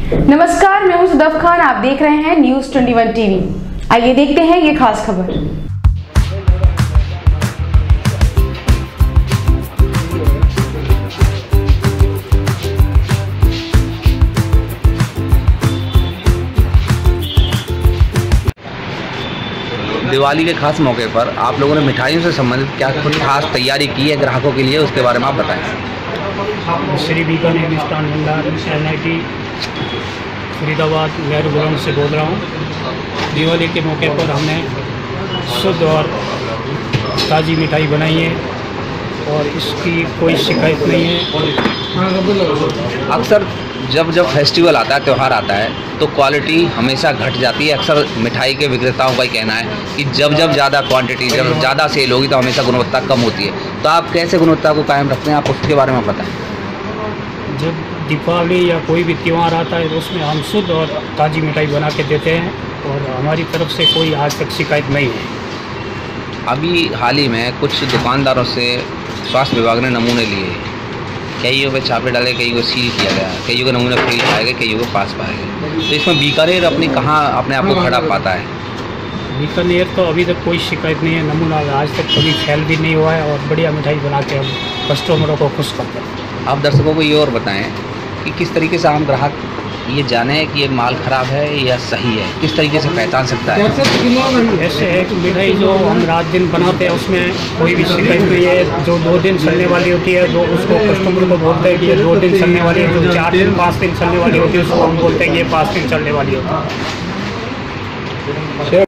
नमस्कार, मैं हूं सदफ खान। आप देख रहे हैं न्यूज़ 21 टीवी। आइए देखते हैं ये खास खबर। दिवाली के खास मौके पर आप लोगों ने मिठाइयों से संबंधित क्या कुछ खास तैयारी की है ग्राहकों के लिए, उसके बारे में आप बताएं। श्री बीकानेर मिष्ठान भंडार NIT फरीदाबाद नेहरू ग्राउंड से बोल रहा हूँ। दिवाली के मौके पर हमने शुद्ध और ताज़ी मिठाई बनाई है और इसकी कोई शिकायत नहीं है। अक्सर जब फेस्टिवल आता है, त्यौहार आता है, तो क्वालिटी हमेशा घट जाती है। अक्सर मिठाई के विक्रेताओं का ही कहना है कि जब ज़्यादा क्वांटिटी, जब ज़्यादा सेल होगी तो हमेशा गुणवत्ता कम होती है। तो आप कैसे गुणवत्ता को कायम रखते हैं, आप उसके बारे में बताएं। जब दीपावली या कोई भी त्यौहार आता है तो उसमें हम शुद्ध और ताज़ी मिठाई बना के देते हैं और हमारी तरफ से कोई आज तक शिकायत नहीं है। अभी हाल ही में कुछ दुकानदारों से स्वास्थ्य विभाग ने नमूने लिए, कईयों पे छापे डाले, कईयों को सील किया गया, कईयों के नमूने फेल पाए गए, कईयों को पास पाए गए। तो इसमें बीकानेर अपने आप को खड़ा पाता है? बीकानेर तो अभी तक कोई शिकायत नहीं है। नमूना आज तक कभी फेल भी नहीं हुआ है और बढ़िया मिठाई बना के हम कस्टमरों को खुश करते हैं। आप दर्शकों को ये और बताएं कि किस तरीके से आम ग्राहक ये जाने कि ये माल ख़राब है या सही है, किस तरीके से पहचान सकता है? ऐसे है कि मिठाई जो हम रात दिन बनाते हैं उसमें कोई भी शिकायत नहीं है। जो 2 दिन चलने वाली होती है तो उसको कस्टमर को बोलते हैं कि ये 2 दिन चलने वाली है। जो 4 दिन 5 दिन चलने वाली होती है उसको हम बोलते हैं कि ये 5 दिन चलने वाली होती है।